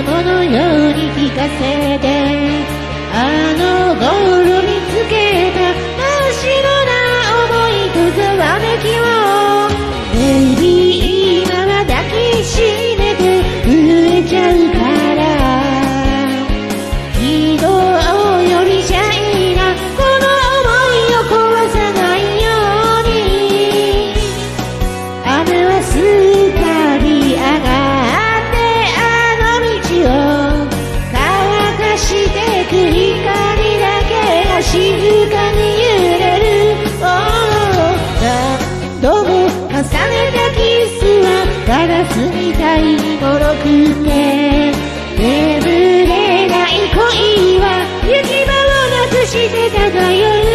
ものように聞かせて、あのゴール見つけた真っ白な想いとざわめきを、ベイビー今は抱きしめて震えちゃうから、昨日よりシャイなこの想いを壊さないように、雨はすっかり上がってあの道を乾かしてく光だけが静かに揺れる。何度も重ねたキスはガラスみたいに脆くて、眠れない恋は行き場をなくして漂う。